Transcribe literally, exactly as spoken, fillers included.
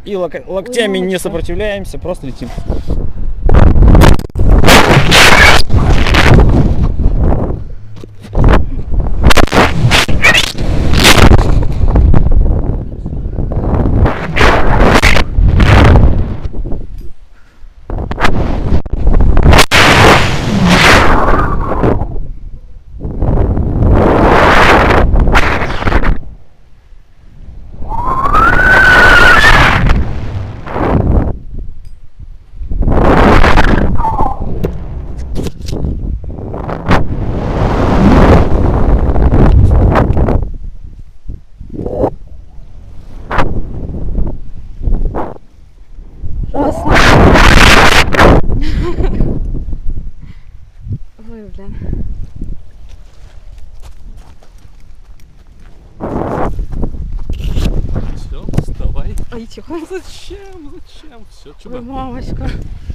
И лок локтями не сопротивляемся, просто летим. Ой, блин. Все, вставай. Ай, тихо. Зачем? Зачем? Все, Ой, чудо. мамочка.